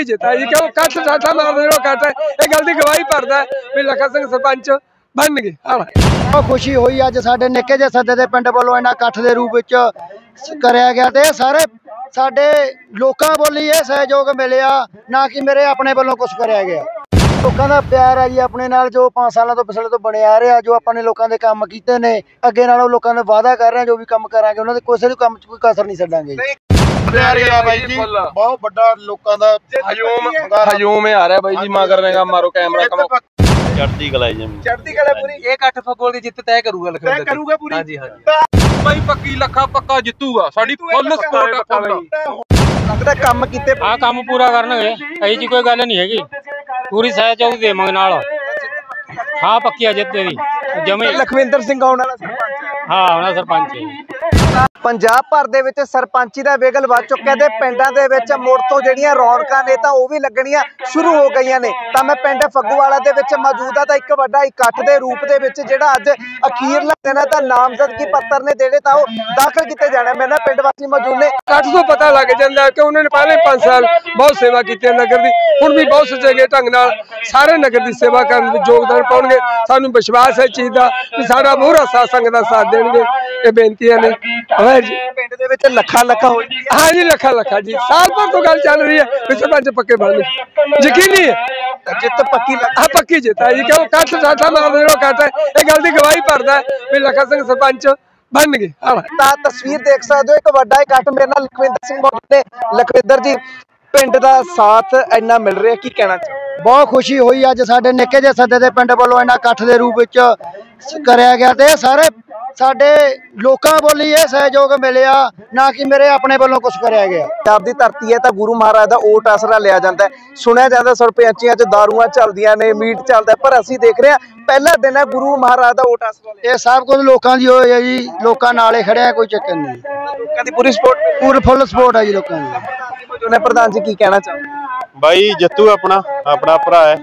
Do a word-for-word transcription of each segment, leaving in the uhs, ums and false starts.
जिता जी क्यों कट साठा मार कट ये गल की गवाही भरदा भी लखा सिंह सरपंच बन गए। बहुत खुशी हुई अज साडे निक्के जे सदे दे पिंड वालों इन्ना इकट्ठ के रूप विच करया गया ते सारे साडे लोकां वालों ही सहयोग मिलिया ना कि मेरे अपने वालों कुछ करया गया। लोगों का प्यार है जी अपने नाल जो पाँच सालों तो पिछले तो बने आ रहा जो अपने लोगों के काम कीते ने अगे नालों लोगों ने वादा कर रहे हैं जो भी काम करांगे उन्होंने किसी भी काम कोई कसर नहीं छड्डांगे। बहुत बड़ा लोगों का हजूम हजूम आ रहा भाई जी मां करने का मारो कैमरा चढ़ती कला जी चढ़ती कला पूरी एक अठ फुटबॉल की जित तय करूगा लखविंदर करूगा पूरी। हां जी हां जी भाई पक्की लखा पक्का जितूगा साडी फुल सपोर्ट है। लगदा काम कीते हां काम पूरा करनगे ऐ जी कोई गल नहीं हैगी पूरी सहयोग देवांगे नाल। हां पक्की जित दी जमे लखविंदर सिंह आउण वाला सरपंच हां आउणा सरपंच पंजाब भर दे विच सरपंची दा वेगल वध चुक्या ते पिंडां दे विच मुड़ तो जिहड़ियां रौनकां ने तां ओह वी लगणियां शुरू हो गईयां ने। तां मैं पिंड फग्गूवाला दे विच मौजूद आ तां इक वड्डा इकट्ठ दे रूप दे विच जिहड़ा अज अखीरला दिन है तां नामजदगी पत्तर ने जेहड़े तां ओह दाखल कीते जाणे। मेरे नाल पिंड वासी मौजूद ने इकट्ठ तो पता लग जाता कि उन्होंने पहले पांच साल बहुत सेवा की नगर की हुण भी बहुत सचेगे ढंग नाल सारे नगर की सेवा करने में योगदान पाउणगे। सानूं विश्वास है चीज़ का कि साडा मूहरा साथ संगत दा साथ देणगे। ये बेनतियां ने पिंड दे विच लखा लखा होई हाँ जी लखा लखा जी साल भर तो गल चल रही है कि सरपंच पक्के बन यकीनी है जित पक्की हाँ पक्की जिता जी क्यों कट साठा मार कट ये गल की गवाही भरदा भी लखा सिंह सरपंच बन गए। तां तस्वीर देख सकते हो एक वड्डा इकट्ठ मेरे नाल लखविंदर सिंह मौजूद ने। लखविंदर जी पिंड दा साथ इन्ना मिल रहा की कहना चाहते? बहुत खुशी हुई अज साडे निक्के जे सदे दे पिंड वालों इन्ना इकट्ठ के रूप विच करया गया ते सारे साडे लोकां वालों ही सहयोग मिलिया ना कि मेरे अपने वालों कुछ करया गया। पंजाब दी धरती है तां गुरु महाराज दा ओट आसरा लिया जाता है। सुनिया जाता सरपंचियां च दारूआं चलदियां ने मीट चलदा पर असीं देख रहे हैं पहला दिन है गुरु महाराज दा ओट आसरा लिया। ये सब कुछ लोकां दी होई है जी लोकां नाल ही खड़े हैं कोई चक्कर नहीं लोकां दी पूरी सपोर्ट पूरी फुल सपोर्ट है जी लोकां दी। ने प्रधान जी की कहना चाहते भाई जत्तू अपना अपना भरा है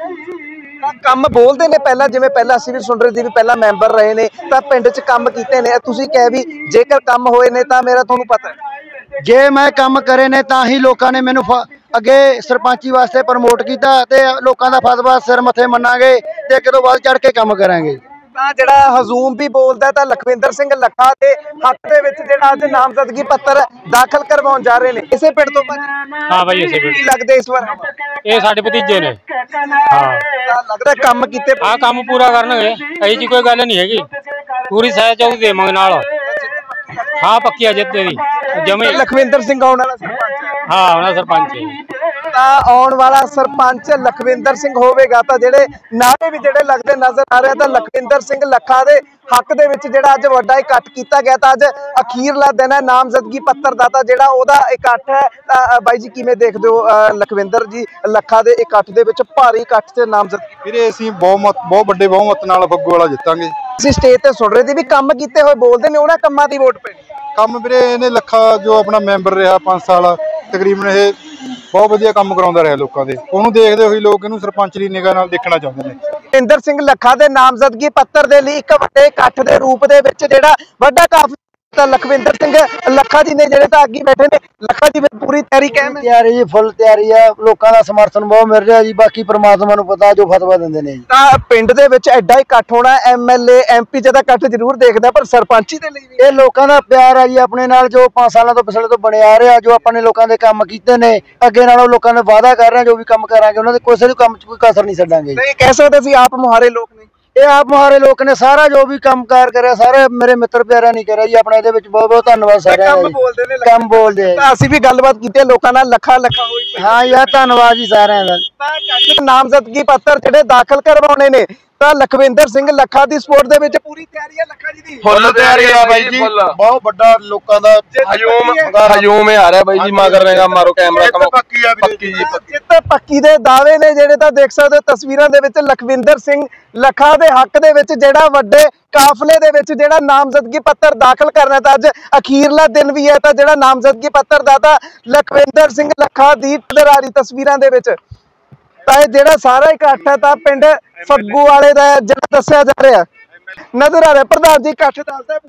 ਕੰਮ ਬੋਲਦੇ ਨੇ ਪਹਿਲਾਂ ਜਿਵੇਂ ਪਹਿਲਾਂ ਅਸੀਂ ਵੀ ਸੁਣ ਰਹੇ ਸੀ ਵੀ ਪਹਿਲਾਂ ਮੈਂਬਰ ਰਹੇ ਨੇ ਤਾਂ ਪਿੰਡ 'ਚ ਕੰਮ ਕੀਤੇ ਨੇ ਤੁਸੀਂ ਕਹਿ ਵੀ ਜੇਕਰ ਕੰਮ ਹੋਏ ਨੇ ਤਾਂ ਮੇਰਾ ਤੁਹਾਨੂੰ ਪਤਾ ਹੈ ਜੇ ਮੈਂ ਕੰਮ ਕਰੇ ਨੇ ਤਾਂ ਹੀ ਲੋਕਾਂ ਨੇ ਮੈਨੂੰ ਅੱਗੇ ਸਰਪੰਚੀ ਵਾਸਤੇ ਪ੍ਰਮੋਟ ਕੀਤਾ ਤੇ ਲੋਕਾਂ ਦਾ ਫਤਵਾ ਸਿਰ ਮੱਥੇ ਮੰਨਾਂਗੇ ਤੇ ਕਿਦੋਂ ਵੱਧ ਚੜ ਕੇ ਕੰਮ ਕਰਾਂਗੇ। ਤਾਂ ਜਿਹੜਾ ਹਜ਼ੂਮ ਵੀ ਬੋਲਦਾ ਤਾਂ ਲਖਵਿੰਦਰ ਸਿੰਘ ਲੱਖਾ ਦੇ ਹੱਕ ਦੇ ਵਿੱਚ ਜਿਹੜਾ ਅੱਜ ਨਾਮਜ਼ਦਗੀ ਪੱਤਰ ਦਾਖਲ ਕਰਵਾਉਣ ਜਾ ਰਹੇ ਨੇ ਇਸੇ ਪਿੰਡ ਤੋਂ ਹਾਂ ਬਾਈ ਇਸੇ ਪਿੰਡ ਕੀ ਲੱਗਦੇ ਇਸ ਵਾਰ ਇਹ ਸਾਡੇ ਭਤੀਜੇ ਨੇ ਹਾਂ ਲੱਗਦਾ ਕੰਮ ਕੀਤੇ ਹਾਂ ਕੰਮ ਪੂਰਾ ਕਰਨਗੇ ਐ ਜੀ ਕੋਈ ਗੱਲ ਨਹੀਂ ਹੈਗੀ ਪੂਰੀ ਸਹਿਯੋਗ ਦੇਵਾਂਗੇ ਨਾਲ। ਹਾਂ ਪੱਕੀ ਜਿੱਤ ਦੀ ਜਮੇ ਲਖਵਿੰਦਰ ਸਿੰਘ ਆਉਣ ਵਾਲਾ ਸਰਪੰਚ ਹਾਂ ਆਉਣਾ ਸਰਪੰਚ ਤਾਂ ਆਉਣ ਵਾਲਾ ਸਰਪੰਚ ਲਖਵਿੰਦਰ ਸਿੰਘ ਹੋਵੇਗਾ ਤਾਂ ਜਿਹੜੇ ਨਾਰੇ ਵੀ ਜਿਹੜੇ ਲੱਗਦੇ ਨਜ਼ਰ ਆ ਰਹੇ ਤਾਂ ਲਖਵਿੰਦਰ ਸਿੰਘ ਲੱਖਾ ਦੇ ਹੱਕ ਦੇ ਵਿੱਚ ਜਿਹੜਾ ਅੱਜ ਵੱਡਾ ਇਕੱਠ ਕੀਤਾ ਗਿਆ ਤਾਂ ਅੱਜ ਅਖੀਰਲਾ ਦਿਨ ਹੈ ਨਾਮਜ਼ਦਗੀ ਪੱਤਰ ਦਾ ਤਾਂ ਜਿਹੜਾ ਉਹਦਾ ਇਕੱਠ ਹੈ ਤਾਂ ਬਾਈ ਜੀ ਕਿਵੇਂ ਦੇਖਦੇ ਹੋ ਲਖਵਿੰਦਰ ਜੀ ਲੱਖਾ ਦੇ ਇਕੱਠ ਦੇ ਵਿੱਚ ਭਾਰੀ ਇਕੱਠ ਤੇ ਨਾਮਜ਼ਦਗੀ ਵੀਰੇ ਅਸੀਂ ਬਹੁਮਤ ਬਹੁਤ ਵੱਡੇ ਬਹੁਮਤ ਨਾਲ ਫੱਗੂਵਾਲਾ ਜਿੱਤਾਂਗੇ। ਅਸੀਂ ਸਟੇਜ ਤੇ ਸੁਣ ਰਹੇ ਸੀ ਵੀ ਕੰਮ ਕੀਤੇ ਹੋਏ ਬੋਲਦੇ ਨੇ ਉਹਨਾਂ ਕੰਮਾਂ ਦੀ ਵੋਟ ਪੈਣੀ ਕੰਮ ਵੀਰੇ ਇਹਨੇ ਲੱਖਾ ਜੋ ਆਪਣਾ ਮੈਂਬਰ ਰਿਹਾ ਪੰਜ ਸਾਲ ਤਕਰੀਬਨ ਇਹ ਬਹੁਤ ਵਧੀਆ ਕੰਮ ਕਰਾਉਂਦਾ ਰਿਹਾ ਲੋਕਾਂ ਦੇ ਉਹਨੂੰ ਦੇਖਦੇ ਹੋਏ ਲੋਕ ਇਹਨੂੰ ਸਰਪੰਚ ਦੀ ਨਿਗਾਹ ਨਾਲ ਦੇਖਣਾ ਚਾਹੁੰਦੇ ਨੇ। ਲਖਵਿੰਦਰ ਸਿੰਘ ਲੱਖਾ ਦੇ ਨਾਮਜ਼ਦਗੀ ਪੱਤਰ ਦੇ ਲਈ ਇੱਕ ਵੱਡੇ ਇਕੱਠ ਦੇ ਰੂਪ ਦੇ ਵਿੱਚ ਜਿਹੜਾ ਵੱਡਾ ਕਾਫੀ ਤਾਂ ਲਖਵਿੰਦਰ ਸਿੰਘ ਲੱਖਾ ਜੀ ਨੇ ਜਿਹੜੇ ਤਾਂ ਅੱਗੇ ਬੈਠੇ ਨੇ ਲੱਖਾ ਜੀ ਪੂਰੀ ਤਿਆਰੀ ਕਹਿਮ ਤਿਆਰੀ ਜੀ ਫੁੱਲ ਤਿਆਰੀ ਆ ਲੋਕਾਂ ਦਾ ਸਮਰਥਨ ਬਹੁਤ ਮਿਲ ਰਿਹਾ ਜੀ ਬਾਕੀ ਪ੍ਰਮਾਤਮਾ ਨੂੰ ਪਤਾ ਜੋ ਫਤਵਾ ਦਿੰਦੇ ਨੇ ਜੀ। ਤਾਂ ਪਿੰਡ ਦੇ ਵਿੱਚ ਐਡਾ ਇਕੱਠ ਹੋਣਾ ਐਮਐਲਏ ਐਮਪੀ ਜਿਹਦਾ ਇਕੱਠ ਜ਼ਰੂਰ ਦੇਖਦਾ ਪਰ ਸਰਪੰਚੀ ਦੇ ਲਈ ਇਹ ਲੋਕਾਂ ਦਾ ਪਿਆਰ ਹੈ ਜੀ ਆਪਣੇ ਨਾਲ ਜੋ ਪੰਜ ਸਾਲਾਂ ਤੋਂ ਪਿਛਲੇ ਤੋਂ ਬਣੇ ਆ ਰਿਹਾ ਜੋ ਆਪਣੇ ਲੋਕਾਂ ਦੇ ਕੰਮ ਕੀਤੇ ਨੇ ਅੱਗੇ ਨਾਲੋਂ ਲੋਕਾਂ ਨੇ ਵਾਅਦਾ ਕਰ ਰਹੇ ਜੋ ਵੀ ਕੰਮ ਕਰਾਂਗੇ ਉਹਨਾਂ ਦੇ ਕਿਸੇ ਵੀ ਕੰਮ 'ਚ ਕੋਈ ਕਸਰ ਨਹੀਂ ਛੱਡਾਂਗੇ। ਨਹੀਂ ਕਹਿ ਸਕਦੇ ਸੀ ਆਪ ਮੁਹਾਰੇ ਲੋਕ ਨੇ ਇਹ ਆਪ ਮੁਹਾਰੇ ਲੋਕ ਨੇ ਸਾਰਾ ਜੋ ਵੀ ਕੰਮ ਕਾਰ ਕਰਿਆ ਸਾਰੇ ਮੇਰੇ ਮਿੱਤਰ ਪਿਆਰਿਆਂ ਨੇ ਕਰਿਆ ਜੀ ਆਪਣਾ ਇਹਦੇ ਵਿੱਚ ਬਹੁਤ ਬਹੁਤ ਧੰਨਵਾਦ ਸਾਰਿਆਂ ਦਾ। ਬੋਲਦੇ ਨੇ ਕੰਮ ਬੋਲਦੇ ਤਾਂ ਅਸੀਂ ਵੀ ਗੱਲਬਾਤ ਕੀਤੀ ਲੋਕਾਂ ਨਾਲ ਲੱਖਾ ਲੱਖਾ ਹੋਈ ਹਾਂ ਯਾਰ ਧੰਨਵਾਦ ਜੀ ਸਾਰਿਆਂ ਦਾ। ਨਾਮਜ਼ਦਗੀ ਪੱਤਰ ਜਿਹੜੇ ਦਾਖਲ ਕਰਵਾਉਣੇ ਨੇ ਤਾਂ ਲਖਵਿੰਦਰ ਸਿੰਘ ਲੱਖਾ ਦੀ ਸਪੋਰਟ ਦੇ ਵਿੱਚ ਪੂਰੀ ਤਿਆਰੀ ਹੈ ਲੱਖਾ ਜੀ ਦੀ ਫੁੱਲ ਤਿਆਰੀ ਆ ਬਾਈ ਜੀ ਬਹੁਤ ਵੱਡਾ ਲੋਕਾਂ ਦਾ ਹਜੂਮ ਹਜੂਮ ਆ ਰਿਹਾ ਬਾਈ ਜੀ ਮਾਂ ਕਰਨੇ ਦਾ ਮਾਰੋ ਕੈਮਰਾ ਪੱਕੀ ਆ ਪੱਕੀ ਜੀ ਜਿੱਤ ਪੱਕੀ ਦੇ ਦਾਅਵੇ ਨੇ ਜਿਹੜੇ ਤਾਂ ਦੇਖ ਸਕਦੇ ਹੋ ਤਸਵੀਰਾਂ ਦੇ ਵਿੱਚ ਲਖਵਿੰਦਰ ਸਿੰਘ ਲੱਖਾ ਦੇ ਹੱਕ ਦੇ ਵਿੱਚ ਜਿਹੜਾ ਵੱਡੇ ਕਾਫਲੇ ਦੇ ਵਿੱਚ ਜਿਹੜਾ ਨਾਮਜ਼ਦਗੀ ਪੱਤਰ ਦਾਖਲ ਕਰਨਾ ਤਾਂ ਅੱਜ ਅਖੀਰਲਾ ਦਿਨ ਵੀ ਹੈ ਤਾਂ ਜਿਹੜਾ ਨਾਮਜ਼ਦਗੀ ਪੱਤਰ ਦਾ ਤਾਂ ਲਖਵਿੰਦਰ ਸਿੰਘ ਲੱਖਾ ਦੀ ਦਰਾਰੀ ਤਸਵੀਰਾਂ ਦੇ ਵਿੱਚ ਤਾਂ ਇਹ ਜਿਹੜਾ ਸਾਰਾ ਇਕੱਠ ਹੈ ਤਾਂ ਪਿੰਡ ਫੱਗੂ ਵਾਲੇ ਦਾ ਜਿਹੜਾ ਦੱਸਿਆ ਜਾ ਰਿਹਾ ਨਜ਼ਰ ਆ ਰਿਹਾ ਪ੍ਰਧਾਨ ਜੀ ਇਕੱਠ ਦੱਸਦਾ ਪੂਰਾ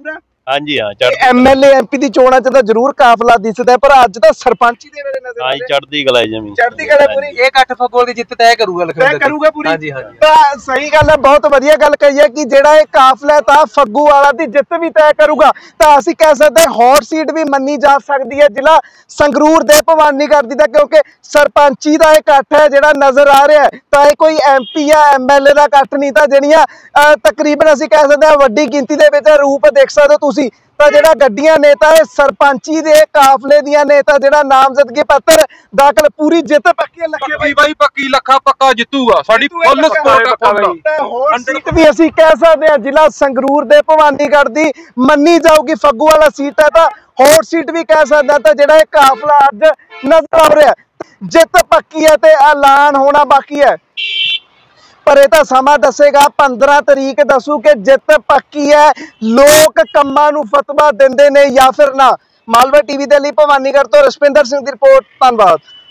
ਹਾਂਜੀ ਹਾਂ ਐਮਐਲਏ ਐਮਪੀ ਦੀ ਚੋਣਾਂ 'ਚ ਤਾਂ ਜ਼ਰੂਰ ਕਾਫਲਾ ਦਿਸਦਾ, ਪਰ ਅੱਜ ਤਾਂ ਸਰਪੰਚੀ ਦੇ ਵੇਲੇ ਨਜ਼ਰ ਆ ਹਾਂ ਰਿਹਾ। ਚੜ੍ਹਦੀ ਕਲਾ ਜਮੀ ਚੜ੍ਹਦੀ ਕਲਾ ਪੂਰੀ। ਇਹ ਇਕੱਠ ਫਗਵਾਲ ਦੀ ਜਿੱਤ ਤੈਅ ਕਰੂਗਾ ਲਖਵਿੰਦਰ ਕਰੂਗਾ ਪੂਰੀ। ਹਾਂਜੀ ਹਾਂਜੀ ਤਾਂ ਸਹੀ ਗੱਲ ਹੈ, ਬਹੁਤ ਵਧੀਆ ਗੱਲ ਕਹੀ ਹੈ ਕਿ ਜਿਹੜਾ ਇਹ ਕਾਫਲਾ ਤਾਂ ਫੱਗੂ ਵਾਲਾ ਦੀ ਜਿੱਤ ਵੀ ਤੈਅ ਕਰੂਗਾ। ਤਾਂ ਅਸੀਂ ਕਹਿ ਸਕਦੇ ਹੌਟ ਸੀਟ ਵੀ ਮੰਨੀ ਜਾ ਸਕਦੀ ਹੈ ਜ਼ਿਲ੍ਹਾ ਸੰਗਰੂਰ ਦੇ ਭਵਾਨੀਗੜ੍ਹ ਦੀ, ਦਾ ਕਿਉਂਕਿ ਸਰਪੰਚੀ ਦਾ ਇਕੱਠ ਹੈ ਜਿਹੜਾ ਨਜ਼ਰ ਆ ਰਿਹਾ ਹੈ। ਤਾਂ ਇਹ ਕੋਈ ਐਮਪੀ ਜਾਂ ਐਮਐਲਏ ਦਾ ਇਕੱਠ ਨਹੀਂ, ਤਾਂ ਜਿਹੜੀਆਂ ਤਕਰੀਬਨ ਅਸੀਂ ਕਹਿ ਸਕਦੇ ਹਾਂ ਵੱਡੀ ਗਿਣਤੀ ਦੇ ਵਿੱਚ ਰੂਪ ਦੇਖ ਸਕਦੇ ਹੋ ਤੁਸੀਂ। ਤਾਂ ਜਿਹੜਾ ਗੱਡੀਆਂ ਨੇਤਾ ਇਹ ਸਰਪੰਚੀ ਦੇ ਕਾਫਲੇ ਦੀਆਂ ਨੇਤਾ ਜਿਹੜਾ ਨਾਮਜ਼ਦਗੀ ਪੱਤਰ ਦਾਖਲ, ਪੂਰੀ ਜਿੱਤ ਪੱਕੀ ਹੈ। ਪੱਕੀ ਬਾਈ ਪੱਕੀ ਲੱਖਾ ਪੱਕਾ ਜਿੱਤੂਗਾ, ਸਾਡੀ ਫੁੱਲ ਸਪੋਰਟ ਹੈ ਬਾਈ। ਹੋਰ ਸੀਟ ਵੀ ਅਸੀਂ ਕਹਿ ਸਕਦੇ ਹਾਂ ਜ਼ਿਲ੍ਹਾ ਸੰਗਰੂਰ ਦੇ ਭਵਾਨੀਗੜ੍ਹ ਦੀ ਮੰਨੀ ਜਾਊਗੀ, ਫੱਗੂ ਵਾਲਾ ਸੀਟ ਹੈ ਤਾਂ ਹੋਰ ਸੀਟ ਵੀ ਕਹਿ ਸਕਦੇ ਹਾਂ। ਤਾਂ ਜਿਹੜਾ ਇਹ ਕਾਫਲਾ ਅੱਜ ਨਜ਼ਰ ਆ ਰਿਹਾ, ਜਿੱਤ ਪੱਕੀ ਹੈ ਤੇ ਐਲਾਨ ਹੋਣਾ ਬਾਕੀ ਹੈ, ਪਰ ਇਹ ਤਾਂ ਸਮਾਂ ਦੱਸੇਗਾ। ਪੰਦਰਾਂ ਤਰੀਕ ਦੱਸੂ ਕਿ ਜਿੱਤ ਪੱਕੀ ਹੈ, ਲੋਕ ਕੰਮਾਂ ਨੂੰ ਫਤਵਾ ਦਿੰਦੇ ਨੇ ਜਾਂ ਫਿਰ ਨਾ। ਮਾਲਵਾ ਟੀਵੀ ਦੇ ਲਈ ਭਵਾਨੀਗੜ੍ਹ ਤੋਂ ਰਸਪਿੰਦਰ ਸਿੰਘ ਦੀ ਰਿਪੋਰਟ, ਧੰਨਵਾਦ।